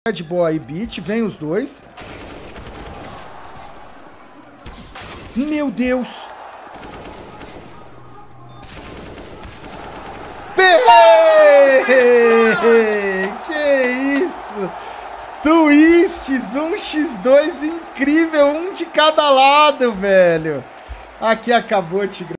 De boa aí, beat. Vem os dois. Meu Deus. Que isso? Twists 1x2 incrível. Um de cada lado, velho. Aqui acabou, Tigrão.